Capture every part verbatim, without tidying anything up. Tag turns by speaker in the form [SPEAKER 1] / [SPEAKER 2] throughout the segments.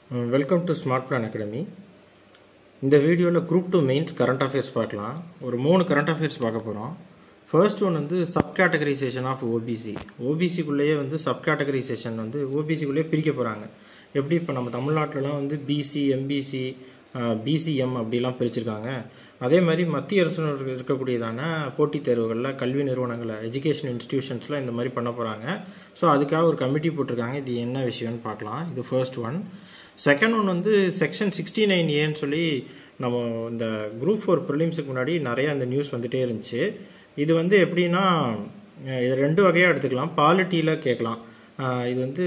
[SPEAKER 1] Welcome to Smart Plan Academy. இந்த வீடியோவில் group two mains current affairs பார்க்கலாம். ஒரு மூணு கரண்ட் அஃபேர்ஸ் பார்க்க போகிறோம். ஃபர்ஸ்ட் ஒன் வந்து சப் கேட்டகரைசேஷன் ஆஃப் ஓபிசி. ஓபிசிக்குள்ளேயே வந்து சப் கேட்டகரைசேஷன் வந்து ஓபிசிக்குள்ளேயே பிரிக்க போகிறாங்க. எப்படி இப்போ நம்ம தமிழ்நாட்டிலலாம் வந்து பிசி, எம்பிசி, பிசிஎம் அப்படிலாம் பிரிச்சிருக்காங்க. அதே மாதிரி மத்திய அரசு இருக்கக்கூடியதான போட்டித் தேர்வுகளில் கல்வி நிறுவனங்களில் எஜுகேஷன் இன்ஸ்டிடியூஷன்ஸில் இந்த மாதிரி பண்ண போகிறாங்க. ஸோ அதுக்காக ஒரு கமிட்டி போட்டிருக்காங்க. இது என்ன விஷயம்னு பார்க்கலாம். இது ஃபர்ஸ்ட் ஒன். செகண்ட் ஒன் வந்து செக்ஷன் சிக்ஸ்டி நைன் ஏன்னு சொல்லி நம்ம இந்த குரூப் ஃபோர் ப்ரிலிம்ஸுக்கு முன்னாடி நிறையா இந்த நியூஸ் வந்துகிட்டே இருந்துச்சு. இது வந்து எப்படின்னா இது ரெண்டு வகையாக எடுத்துக்கலாம். பாலிட்டியில் கேட்கலாம். இது வந்து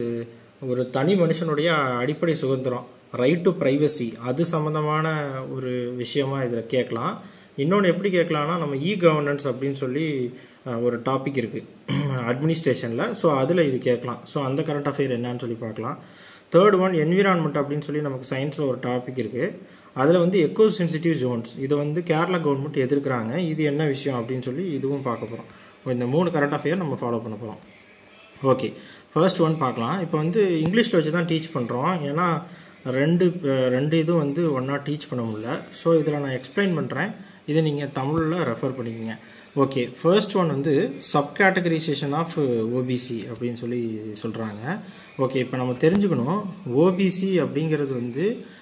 [SPEAKER 1] ஒரு தனி மனுஷனுடைய அடிப்படை சுதந்திரம், ரைட் டு ப்ரைவசி, அது சம்மந்தமான ஒரு விஷயமா இதில் கேட்கலாம். இன்னொன்று எப்படி கேட்கலாம்னா நம்ம இ கவர்னன்ஸ் அப்படின்னு சொல்லி ஒரு டாபிக் இருக்குது அட்மினிஸ்ட்ரேஷனில். ஸோ அதில் இது கேட்கலாம். ஸோ அந்த கரண்ட் அஃபேர் என்னன்னு சொல்லி பார்க்கலாம். தேர்ட் ஒன் என்விரான்மெண்ட் அப்படின்னு சொல்லி நமக்கு சயின்ஸில் ஒரு டாபிக் இருக்குது. அதில் வந்து எக்கோ சென்சிட்டிவ் ஜோன்ஸ், இதை வந்து கேரளா கவர்மெண்ட் எதிர்க்கிறாங்க. இது என்ன விஷயம் அப்படின்னு சொல்லி இதுவும் பார்க்க போகிறோம். இந்த மூணு கரண்ட் அஃபேர் நம்ம ஃபாலோ பண்ண போகிறோம். ஓகே, ஃபர்ஸ்ட் ஒன் பார்க்கலாம். இப்போ வந்து இங்கிலீஷில் வச்சு தான் டீச் பண்ணுறோம். ஏன்னா ரெண்டு ரெண்டு இதுவும் வந்து ஒன்றா டீச் பண்ண முடியல. ஸோ இதில் நான் எக்ஸ்பிளைன் பண்ணுறேன். இதை நீங்கள் தமிழில் ரெஃபர் பண்ணிக்கோங்க. ஓகே, ஃபர்ஸ்ட் ஒன் வந்து சப் கேட்டகரைசேஷன் ஆஃப் ஓபிசி அப்படின்னு சொல்லி சொல்கிறாங்க. ஓகே, இப்போ நம்ம தெரிஞ்சுக்கணும் ஓபிசி அப்படிங்கிறது வந்து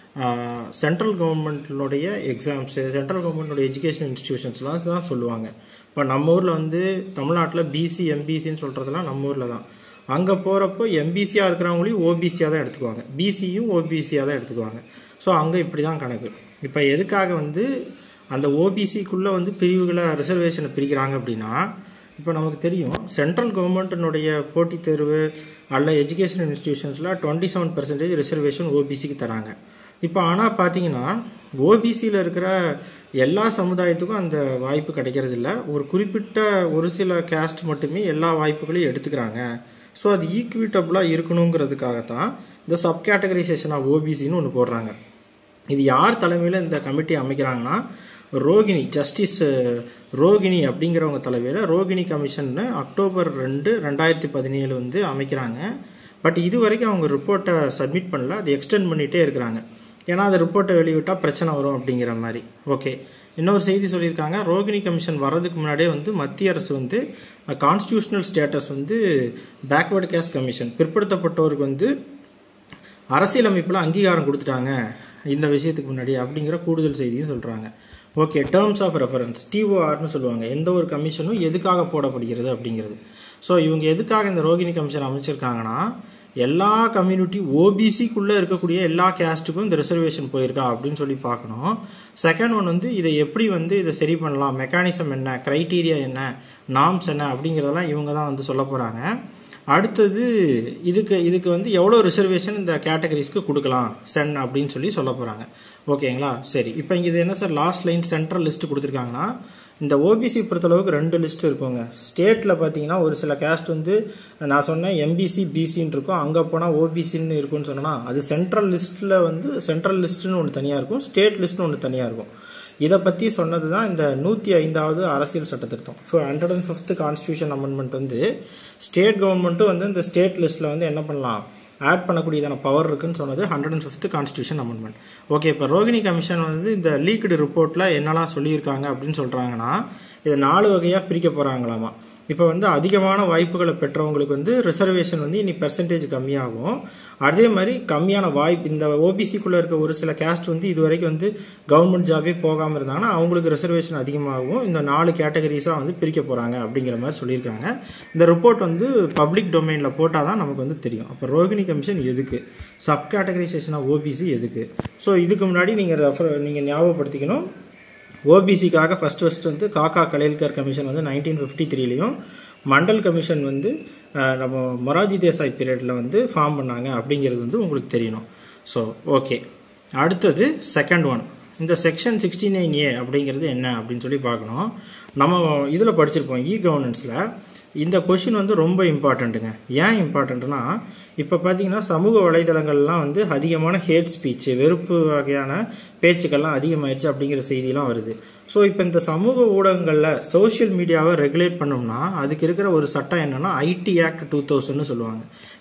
[SPEAKER 1] சென்ட்ரல் கவர்மெண்ட்னுடைய எக்ஸாம்ஸு, சென்ட்ரல் கவர்மெண்ட்டோடைய எஜுகேஷன் இன்ஸ்டிடியூஷன்ஸ்லாம் தான் சொல்லுவாங்க. இப்போ நம்ம ஊரில் வந்து தமிழ்நாட்டில் பிசி, எம்பிசின்னு சொல்கிறதுலாம் நம்ம ஊரில் தான். அங்கே போகிறப்போ எம்பிசியாக இருக்கிறவங்களையும் ஓபிசியாக தான் எடுத்துக்குவாங்க, பிசியும் ஓபிசியாக தான் எடுத்துக்குவாங்க. ஸோ அங்கே இப்படி தான் கணக்கு. இப்போ எதுக்காக வந்து அந்த ஓபிசிக்குள்ளே வந்து பிரிவுகளை ரிசர்வேஷனை பிரிக்கிறாங்க அப்படின்னா, இப்போ நமக்கு தெரியும் சென்ட்ரல் கவர்மெண்ட்டினுடைய போட்டித் தேர்வு அல்ல எஜுகேஷன் இன்ஸ்டிடியூஷன்ஸில் டுவெண்ட்டி செவன் பர்சன்டேஜ் ரிசர்வேஷன் ஓபிசிக்கு தராங்க. இப்போ ஆனால் பார்த்தீங்கன்னா ஓபிசியில் இருக்கிற எல்லா சமுதாயத்துக்கும் அந்த வாய்ப்பு கிடைக்கிறது இல்லை. ஒரு குறிப்பிட்ட ஒரு சில கேஸ்ட் மட்டுமே எல்லா வாய்ப்புகளையும் எடுத்துக்கிறாங்க. ஸோ அது ஈக்குவிட்டபுளாக இருக்கணுங்கிறதுக்காகத்தான் இந்த சப் கேட்டகரைசேஷன் ஆஃப் ஓபிசின்னு ஒன்று போடுறாங்க. இது யார் தலைமையில் இந்த கமிட்டி அமைக்கிறாங்கன்னா ரோகிணி, ஜஸ்டிஸ் ரோகிணி அப்படிங்கிறவங்க தலைமையில் ரோகிணி கமிஷன்னு அக்டோபர் ரெண்டு ரெண்டாயிரத்தி பதினேழு வந்து அமைக்கிறாங்க. பட் இது வரைக்கும் அவங்க ரிப்போர்ட்டை சப்மிட் பண்ணல. அது எக்ஸ்டெண்ட் பண்ணிகிட்டே இருக்கிறாங்க. ஏன்னா அந்த ரிப்போர்ட்டை வெளியிட்டால் பிரச்சனை வரும் அப்படிங்கிற மாதிரி. ஓகே, இன்னொரு செய்தி சொல்லியிருக்காங்க. ரோகிணி கமிஷன் வர்றதுக்கு முன்னாடியே வந்து மத்திய அரசு வந்து கான்ஸ்டியூஷனல் ஸ்டேட்டஸ் வந்து பேக்வேர்டு கேஸ்ட் கமிஷன், பிற்படுத்தப்பட்டோருக்கு வந்து அரசியலமைப்பில் அங்கீகாரம் கொடுத்துட்டாங்க இந்த விஷயத்துக்கு முன்னாடி அப்படிங்கிற கூடுதல் செய்தியும் சொல்கிறாங்க. ஓகே, டேர்ம்ஸ் ஆஃப் ரெஃபரன்ஸ், டிஓஆர்னு சொல்லுவாங்க. எந்த ஒரு கமிஷனும் எதுக்காக போடப்படுகிறது அப்படிங்கிறது. ஸோ இவங்க எதுக்காக இந்த ரோகிணி கமிஷன் அமைச்சிருக்காங்கன்னா எல்லா கம்யூனிட்டி ஓபிசிக்குள்ளே இருக்கக்கூடிய எல்லா கேஸ்ட்டுக்கும் இந்த ரிசர்வேஷன் போயிருக்கா அப்படின்னு சொல்லி பார்க்கணும். செகண்ட் ஒன் வந்து இதை எப்படி வந்து இதை சரி பண்ணலாம், மெக்கானிசம் என்ன, க்ரைட்டீரியா என்ன, நார்ம்ஸ் என்ன அப்படிங்கிறதெல்லாம் இவங்க தான் வந்து சொல்ல போகிறாங்க. அடுத்தது இதுக்கு இதுக்கு வந்து எவ்வளோ ரிசர்வேஷன் இந்த கேட்டகரிஸ்க்கு கொடுக்கலாம் சென் அப்படின்னு சொல்லி சொல்ல போகிறாங்க. ஓகேங்களா, சரி. இப்போ இங்கே இது என்ன sir last line central list கொடுத்துருக்காங்கன்னா இந்த ஓபிசி பொறுத்தளவுக்கு ரெண்டு லிஸ்ட் இருக்குங்க. ஸ்டேட்டில் பார்த்தீங்கன்னா ஒரு சில கேஸ்ட் வந்து நான் சொன்னேன் எம்பிசி, பிசின்னு இருக்கும். அங்கே போனால் ஓபிசின்னு இருக்குன்னு சொன்னால் அது சென்ட்ரல் லிஸ்ட்டில் வந்து சென்ட்ரல் லிஸ்ட்டுன்னு ஒன்று தனியாக இருக்கும், ஸ்டேட் லிஸ்ட்னு ஒன்று தனியாக இருக்கும். இதை பற்றி சொன்னது தான் இந்த நூற்றி ஐந்தாவது அரசியல் சட்ட திருத்தம். Hundred and fifth constitution amendment வந்து ஸ்டேட் கவர்மெண்ட்டும் வந்து இந்த ஸ்டேட் லிஸ்ட்டில் வந்து என்ன பண்ணலாம், ஆட் பண்ணக்கூடியதான பவர் இருக்குன்னு சொன்னது hundred and fifth constitution amendment. Okay, இப்போ ரோகிணி கமிஷன் வந்து இந்த லீக்டு ரிப்போர்ட்டில் என்னெல்லாம் சொல்லியிருக்காங்க அப்படின்னு சொல்கிறாங்கன்னா இதை நாலு வகையாக பிரிக்க போகிறாங்களாமா. இப்போ வந்து அதிகமான வாய்ப்புகளை பெற்றவங்களுக்கு வந்து ரிசர்வேஷன் வந்து இனி பெர்சன்டேஜ் கம்மியாகும். அதே மாதிரி கம்மியான வாய்ப்பு இந்த ஓபிசிக்குள்ளே இருக்க ஒரு சில கேஸ்ட் வந்து இது வரைக்கும் வந்து கவர்மெண்ட் ஜாபே போகாமல் இருந்தாங்கன்னா அவங்களுக்கு ரிசர்வேஷன் அதிகமாகும். இந்த நாலு கேட்டகரிஸாக வந்து பிரிக்க போகிறாங்க அப்படிங்கிற மாதிரி சொல்லியிருக்காங்க. இந்த ரிப்போர்ட் வந்து பப்ளிக் டொமைனில் போட்டால் தான் நமக்கு வந்து தெரியும். அப்போ ரோகிணி கமிஷன் எதுக்கு, சப் கேட்டகரைசேஷன் ஆஃப் ஓபிசி எதுக்கு. ஸோ இதுக்கு முன்னாடி நீங்கள் ரெஃபர் நீங்கள் ஞாபகப்படுத்திக்கணும். ஓபிசிக்காக ஃபஸ்ட் ஃபஸ்ட் வந்து காக்கா கலேல்கர் கமிஷன் வந்து நைன்டீன் ஃபிஃப்டி த்ரீலையும் மண்டல் கமிஷன் வந்து நம்ம மொராஜி தேசாய் பீரியடில் வந்து ஃபார்ம் பண்ணாங்க அப்படிங்கிறது வந்து உங்களுக்கு தெரியணும். ஸோ ஓகே, அடுத்தது செகண்ட் ஒன். இந்த செக்ஷன் சிக்ஸ்டி நைன் ஏ அப்படிங்கிறது என்ன அப்படின்னு சொல்லி பார்க்கணும். நம்ம இதில் படிச்சிருப்போம் இ கவர்னன்ஸில். இந்த கொஷின் வந்து ரொம்ப இம்பார்ட்டண்ட்டுங்க. ஏன் இம்பார்ட்டண்ட்னா இப்போ பார்த்தீங்கன்னா சமூக வலைதளங்கள்லாம் வந்து அதிகமான ஹேட் ஸ்பீச்சு, வெறுப்பு வகையான பேச்சுக்கள்லாம் அதிகமாகிடுச்சு அப்படிங்கிற செய்தியெலாம் வருது. ஸோ இப்போ இந்த சமூக ஊடகங்களில் சோஷியல் மீடியாவை ரெகுலேட் பண்ணோம்னா அதுக்கு இருக்கிற ஒரு சட்டம் என்னென்னா ஐடி ஆக்ட் டூ தௌசண்ட்னு சொல்லுவாங்க.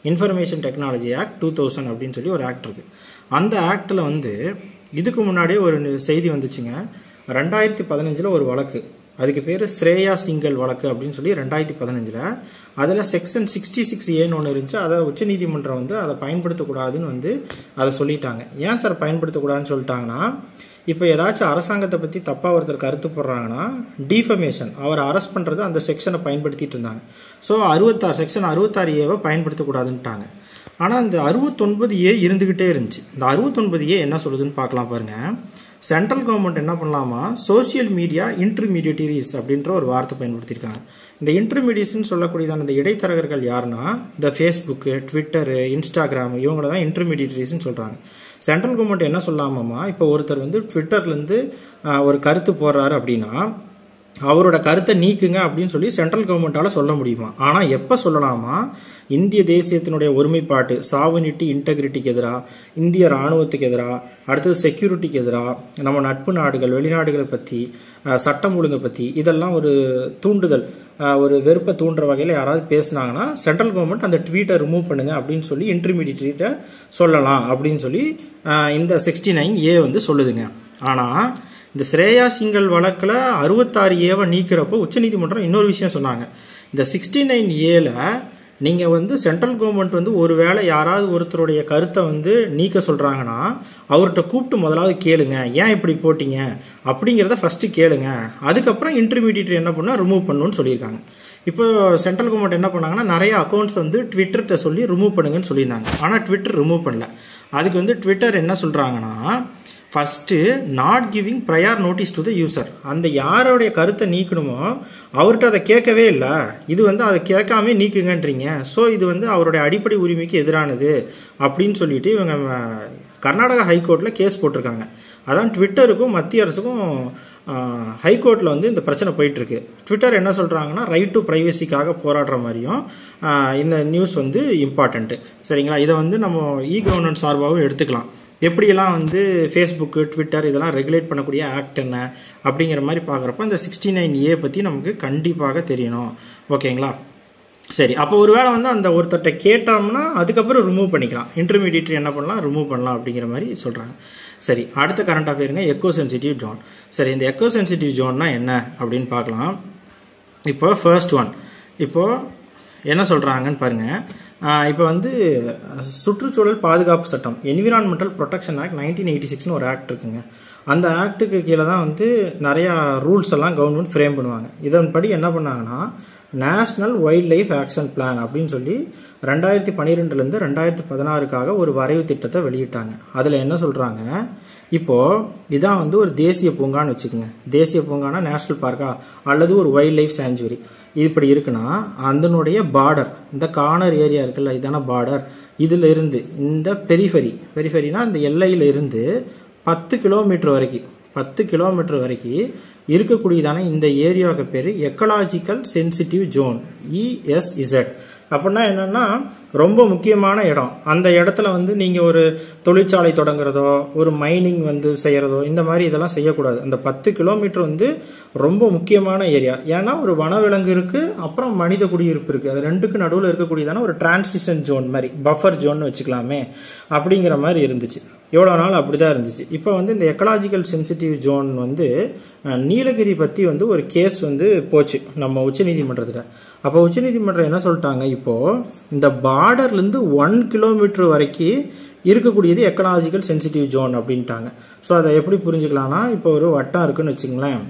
[SPEAKER 1] Information technology act two thousand அப்படின்னு சொல்லி ஒரு ஆக்ட் இருக்குது. அந்த ஆக்டில் வந்து இதுக்கு முன்னாடியே ஒரு செய்தி வந்துச்சுங்க. ரெண்டாயிரத்தி பதினஞ்சில் ஒரு வழக்கு, அதுக்கு பேர் ஸ்ரேயா சிங்கல் வழக்கு அப்படின்னு சொல்லி ரெண்டாயிரத்தி பதினஞ்சில் அதில் செக்ஷன் சிக்ஸ்டி சிக்ஸ் ஏன்னு ஒன்று இருந்துச்சு. அதை உச்சநீதிமன்றம் வந்து அதை பயன்படுத்தக்கூடாதுன்னு வந்து அதை சொல்லிட்டாங்க. ஏன் சார் பயன்படுத்தக்கூடாதுன்னு சொல்லிட்டாங்கன்னா, இப்போ ஏதாச்சும் அரசாங்கத்தை பற்றி தப்பாக ஒருத்தர் கருத்து போடுறாங்கன்னா டிஃபமேஷன், அவரை அரெஸ்ட் பண்ணுறது அந்த செக்ஷனை பயன்படுத்திட்டு இருந்தாங்க. ஸோ அறுபத்தாறு செக்ஷன் அறுபத்தாறு ஏவை பயன்படுத்தக்கூடாதுன்ட்டாங்க. ஆனால் இந்த அறுபத்தொன்பது ஏ இருந்துக்கிட்டே இருந்துச்சு. இந்த அறுபத்தொன்பது ஏ என்ன சொல்லுதுன்னு பார்க்கலாம் பாருங்கள். சென்ட்ரல் கவர்மெண்ட் என்ன பண்ணலாமா, சோசியல் மீடியா இன்டர்மீடியட்டரிஸ் அப்படின்ற ஒரு வார்த்தை பயன்படுத்தியிருக்காங்க. இந்த இன்டர்மீடியட்ஸ்ன்னு சொல்லக்கூடியதான இந்த இடைத்தரகர்கள் யாருன்னா, இந்த ஃபேஸ்புக்கு, ட்விட்டரு, இன்ஸ்டாகிராம், இவங்கள தான் இன்டர்மீடியட்டரிஸ்ன்னு சொல்கிறாங்க. சென்ட்ரல் கவர்மெண்ட் என்ன சொல்லாமாமா, இப்போ ஒருத்தர் வந்து ட்விட்டர்லேருந்து ஒரு கருத்து போடுறாரு அப்படின்னா அவரோட கருத்தை நீக்குங்க அப்படின்னு சொல்லி சென்ட்ரல் கவர்மெண்ட்டால் சொல்ல முடியுமா? ஆனால் எப்போ சொல்லலாமா, இந்திய தேசியத்தினுடைய ஒருமைப்பாட்டு, சாவனிட்டி, இன்டெகிரிட்டிக்கு எதிராக, இந்திய இராணுவத்துக்கு எதிராக, அடுத்தது செக்யூரிட்டிக்கு எதிராக, நம்ம நட்பு நாடுகள், வெளிநாடுகளை பற்றி, சட்டம் ஒழுங்கை பற்றி, இதெல்லாம் ஒரு தூண்டுதல், ஒரு வெறுப்பை தூண்டுற வகையில் யாராவது பேசுனாங்கன்னா சென்ட்ரல் கவர்மெண்ட் அந்த ட்வீட்டை ரிமூவ் பண்ணுங்க அப்படின்னு சொல்லி இன்டர்மீடியட்டை சொல்லலாம் அப்படின்னு சொல்லி இந்த சிக்ஸ்டி நைன் ஏ வந்து சொல்லுதுங்க. ஆனால் இந்த ஸ்ரேயா சிங்கல் வழக்கில் அறுபத்தாறு ஏவை நீக்கிறப்போ உச்சநீதிமன்றம் இன்னொரு விஷயம் சொன்னாங்க. இந்த சிக்ஸ்டி நைன் ஏல நீங்கள் வந்து சென்ட்ரல் கவர்மெண்ட் வந்து ஒரு வேளை யாராவது ஒருத்தருடைய கருத்தை வந்து நீக்க சொல்கிறாங்கன்னா அவர்கிட்ட கூப்பிட்டு முதலாவது கேளுங்க, ஏன் இப்படி போட்டிங்க அப்படிங்கிறத ஃபஸ்ட்டு கேளுங்க, அதுக்கப்புறம் இன்டர்மீடியட் என்ன பண்ணால் ரிமூவ் பண்ணணும்னு சொல்லியிருக்காங்க. இப்போ சென்ட்ரல் கவர்மெண்ட் என்ன பண்ணாங்கன்னா, நிறைய அக்கௌண்ட்ஸ் வந்து ட்விட்டர்கிட்ட சொல்லி ரிமூவ் பண்ணுங்கன்னு சொல்லியிருந்தாங்க. ஆனால் ட்விட்டர் ரிமூவ் பண்ணல. அதுக்கு வந்து ட்விட்டர் என்ன சொல்கிறாங்கன்னா, first not giving prior notice to the user, அந்த யாரோடைய கருத்தை நீக்கணுமோ அவர்கிட்ட அதை கேட்கவே இல்லை, இது வந்து அதை கேட்காம நீக்குங்கன்றீங்க, ஸோ இது வந்து அவருடைய அடிப்படை உரிமைக்கு எதிரானது அப்படின்னு சொல்லிட்டு இவங்க கர்நாடகா ஹைகோர்ட்டில் கேஸ் போட்டிருக்காங்க. அதான் ட்விட்டருக்கும் மத்திய அரசுக்கும் ஹைகோர்ட்டில் வந்து இந்த பிரச்சனை போயிட்டுருக்கு. ட்விட்டர் என்ன சொல்கிறாங்கன்னா, ரைட் டு ப்ரைவசிக்காக போராடுற மாதிரியும் இந்த நியூஸ் வந்து இம்பார்ட்டண்ட்டு. சரிங்களா, இதை வந்து நம்ம இ கவர்னன்ஸ் சார்பாகவும் எடுத்துக்கலாம். எப்படியெல்லாம் வந்து ஃபேஸ்புக்கு, ட்விட்டர் இதெல்லாம் ரெகுலேட் பண்ணக்கூடிய ஆக்ட் என்ன அப்படிங்கிற மாதிரி பார்க்குறப்ப இந்த சிக்ஸ்டி நைன் ஏ பற்றி நமக்கு கண்டிப்பாக தெரியணும். ஓகேங்களா, சரி. அப்போ ஒரு வேளை வந்து அந்த ஒருத்தர்கிட்ட கேட்டோம்னா அதுக்கப்புறம் ரிமூவ் பண்ணிக்கலாம், இன்டர்மீடியட் என்ன பண்ணலாம், ரிமூவ் பண்ணலாம் அப்படிங்கிற மாதிரி சொல்கிறாங்க. சரி, அடுத்த கரண்ட் அஃபேருங்க எக்கோ சென்சிட்டிவ் ஜோன். சரி, இந்த எக்கோ சென்சிட்டிவ் ஜோன்னா என்ன அப்படின்னு பார்க்கலாம். இப்போ ஃபர்ஸ்ட் ஒன், இப்போது என்ன சொல்கிறாங்கன்னு பாருங்கள். இப்போ வந்து சுற்றுச்சூழல் பாதுகாப்பு சட்டம், environmental protection act nineteen eighty சிக்ஸ்னு ஒரு ஆக்ட் இருக்குங்க. அந்த ஆக்டுக்கு கீழே தான் வந்து நிறையா ரூல்ஸ் எல்லாம் கவர்மெண்ட் ஃப்ரேம் பண்ணுவாங்க. இதன்படி என்ன பண்ணாங்கன்னா, national wild life action plan அப்படின்னு சொல்லி ரெண்டாயிரத்தி பன்னிரெண்டுலேருந்து ரெண்டாயிரத்தி பதினாறுக்காக ஒரு வரைவு திட்டத்தை வெளியிட்டாங்க. அதில் என்ன சொல்கிறாங்க, இப்போது இதான் வந்து ஒரு தேசிய பூங்கான்னு வச்சுக்கோங்க. தேசிய பூங்கானா நேஷ்னல் பார்க்கா அல்லது ஒரு வைல்ட் லைஃப் சாங்சுவரி இப்படி இருக்குன்னா, அதனுடைய பார்டர், இந்த கார்னர் ஏரியா இருக்குல்ல, இதான பார்டர், இதில் இருந்து இந்த பெரிஃபரி, பெரிஃபரினா இந்த எல்லையில் இருந்து பத்து கிலோமீட்டர் வரைக்கும் பத்து கிலோமீட்டர் வரைக்கும் இருக்கக்கூடியதான இந்த ஏரியாவுக்கு பேர் எக்கலாஜிக்கல் சென்சிட்டிவ் ஜோன், இஎஸ்இசட். அப்படின்னா என்னென்னா, ரொம்ப முக்கியமான இடம். அந்த இடத்துல வந்து நீங்கள் ஒரு தொழிற்சாலை தொடங்குறதோ, ஒரு மைனிங் வந்து செய்கிறதோ, இந்த மாதிரி இதெல்லாம் செய்யக்கூடாது. அந்த பத்து கிலோமீட்டர் வந்து ரொம்ப முக்கியமான ஏரியா. ஏன்னா ஒரு வனவிலங்கு இருக்குது, அப்புறம் மனித குடியிருப்பு இருக்குது. அது ரெண்டுக்கு நடுவில் இருக்கக்கூடியதான ஒரு டிரான்சிஷன் ஜோன் மாதிரி, பஃபர் ஜோன் வச்சுக்கலாமே அப்படிங்கிற மாதிரி இருந்துச்சு. எவ்வளோ நாள் அப்படி தான் இருந்துச்சு. இப்போ வந்து இந்த எக்கலாஜிக்கல் சென்சிட்டிவ் ஜோன் வந்து நீலகிரி பற்றி வந்து ஒரு கேஸ் வந்து போச்சு நம்ம உச்சநீதிமன்றத்தில். அப்போ உச்சநீதிமன்றம் என்ன சொல்லிட்டாங்க, இப்போது இந்த பார்டர்லேருந்து ஒன் கிலோமீட்டர் வரைக்கும் இருக்கக்கூடியது எக்கலாஜிக்கல் சென்சிட்டிவ் ஜோன் அப்படின்ட்டாங்க. ஸோ அதை எப்படி புரிஞ்சுக்கலாம்னா, இப்போ ஒரு வட்டம் இருக்குன்னு வச்சுங்களேன்,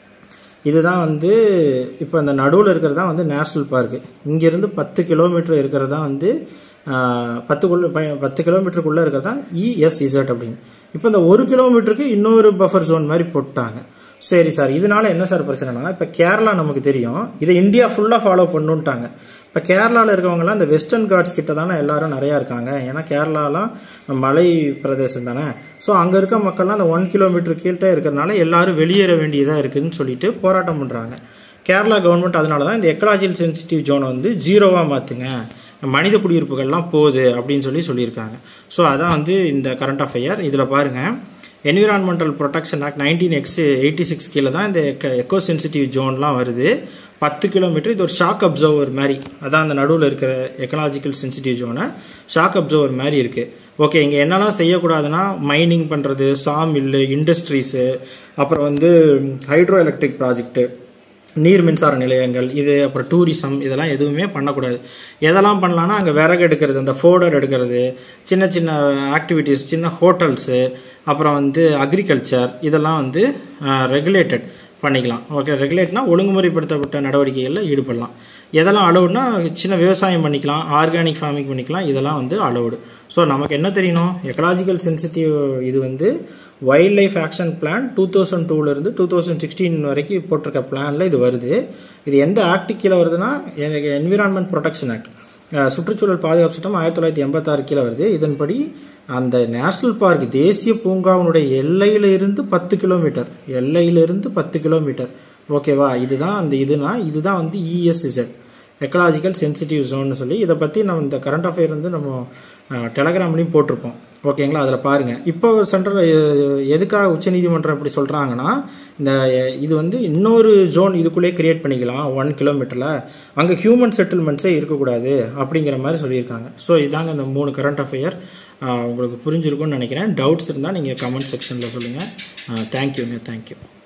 [SPEAKER 1] இதுதான் வந்து இப்போ இந்த நடுவில் இருக்கிறது தான் வந்து நேஷ்னல் பார்க்கு. இங்கேருந்து பத்து கிலோமீட்டர் இருக்கிறது தான் வந்து பத்துக்குள்ள பத்து கிலோமீட்டருக்குள்ளே இருக்கிறது தான் இஎஸ்இசட் அப்படின்னு. இப்போ இந்த ஒரு கிலோமீட்டருக்கு இன்னொரு பஃபர் ஜோன் மாதிரி போட்டாங்க. சரி சார், இதனால என்ன சார் பிரச்சனைனா, இப்போ கேரளா நமக்கு தெரியும், இதை இந்தியா ஃபுல்லாக ஃபாலோ பண்ணுன்ட்டாங்க. இப்போ கேரளாவில் இருக்கவங்கலாம் இந்த வெஸ்டர்ன் காட்ஸ் கிட்ட தானே எல்லாரும் நிறையா இருக்காங்க. ஏன்னா கேரளாலாம் மலை பிரதேசம் தானே. ஸோ அங்கே இருக்க மக்கள்லாம் அந்த ஒன் கிலோமீட்டர் கீழே இருக்கிறதுனால எல்லாரும் வெளியேற வேண்டியதாக இருக்குதுன்னு சொல்லிட்டு போராட்டம் பண்ணுறாங்க. கேரளா கவர்மெண்ட் அதனால தான் இந்த எக்கலாஜிக்கல் சென்சிட்டிவ் ஜோனை வந்து ஜீரோவாக மாற்றுங்க, மனித குடியிருப்புகள்லாம் போகுது அப்படின்னு சொல்லி சொல்லியிருக்காங்க. ஸோ அதான் வந்து இந்த கரண்ட் அஃபேர். இதில் பாருங்கள், என்விரான்மெண்டல் ப்ரொடெக்ஷன் ஆக்ட் நைன்டீன் எக்ஸ் எயிட்டி சிக்ஸ் கீழே தான் இந்த எக்கோ சென்சிட்டிவ் ஜோன்லாம் வருது. பத்து கிலோமீட்டர். இது ஒரு ஷாக் அப்சர்வர் மாதிரி, அதான் அந்த நடுவில் இருக்கிற எக்கலாஜிக்கல் சென்சிட்டிவ் ஜோனை ஷாக் அப்சர்வர் மாதிரி இருக்குது. ஓகே, இங்கே என்னெல்லாம் செய்யக்கூடாதுன்னா மைனிங் பண்ணுறது, சா மில்லு, இண்டஸ்ட்ரீஸு, அப்புறம் வந்து ஹைட்ரோ எலக்ட்ரிக் ப்ராஜெக்ட்டு, நீர் மின்சார நிலையங்கள், இது அப்புறம் டூரிசம், இதெல்லாம் எதுவுமே பண்ணக்கூடாது. எதெல்லாம் பண்ணலான்னா அங்கே விறகு எடுக்கிறது, அந்த ஃபோடர் எடுக்கிறது, சின்ன சின்ன ஆக்டிவிட்டீஸ், சின்ன ஹோட்டல்ஸு, அப்புறம் வந்து அக்ரிகல்ச்சர், இதெல்லாம் வந்து ரெகுலேட்டட் பண்ணிக்கலாம். ஓகே, ரெகுலேட்னா ஒழுங்குமுறைப்படுத்தப்பட்ட நடவடிக்கைகளில் ஈடுபடலாம். எதெல்லாம் அலவுட்னா சின்ன விவசாயம் பண்ணிக்கலாம், ஆர்கானிக் ஃபார்மிங் பண்ணிக்கலாம், இதெல்லாம் வந்து அலவுடு. ஸோ நமக்கு என்ன தெரியணும், எக்கலாஜிக்கல் சென்சிட்டிவ் இது வந்து wild life action plan two thousand டூலேருந்து டூ தௌசண்ட் சிக்ஸ்டீன் வரைக்கும் போட்டிருக்க பிளானில் இது வருது. இது எந்த ஆக்ட் கீழே வருதுன்னா என்விரான்மெண்ட் ப்ரொடெக்ஷன் ஆக்ட், சுற்றுச்சூழல் பாதுகாப்பு சட்டம் ஆயிரத்தி தொள்ளாயிரத்தி எண்பத்தாறு கீழே வருது. இதன்படி அந்த நேஷனல் பார்க் தேசிய பூங்காவினுடைய எல்லையிலிருந்து பத்து கிலோமீட்டர் எல்லையிலிருந்து பத்து கிலோமீட்டர் ஓகேவா, இதுதான் அந்த இதுனா இதுதான் வந்து இஎஸ்இசட், எக்கலாஜிக்கல் சென்சிட்டிவ் ஜோன்னு சொல்லி. இதை பற்றி நம்ம இந்த கரண்ட் அஃபேர் வந்து நம்ம டெலகிராம்லையும் போட்டிருப்போம். ஓகேங்களா, அதில் பாருங்கள். இப்போ சென்ட்ரல் எதுக்காக உச்சநீதிமன்றம் இப்படி சொல்கிறாங்கன்னா, இந்த இது வந்து இன்னொரு ஜோன் இதுக்குள்ளே கிரியேட் பண்ணிக்கலாம் ஒன் கிலோமீட்டரில், அங்கே ஹியூமன் செட்டில்மெண்ட்ஸே இருக்கக்கூடாது அப்படிங்கிற மாதிரி சொல்லியிருக்காங்க. ஸோ இதாங்க இந்த மூணு கரண்ட் அஃபேர். உங்களுக்கு புரிஞ்சிருக்கும்னு நினைக்கிறேன். டவுட்ஸ் இருந்தால் நீங்கள் கமெண்ட் செக்ஷனில் சொல்லுங்கள். தேங்க்யூங்க, தேங்க்யூ.